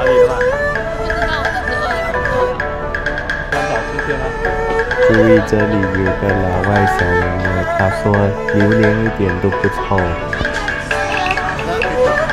可以的吧？ 不知道，肚子饿了，不饿了。 刚早吃些吗？ 注意这里有个老外小妹妹，她说榴莲一点都不臭。 那可以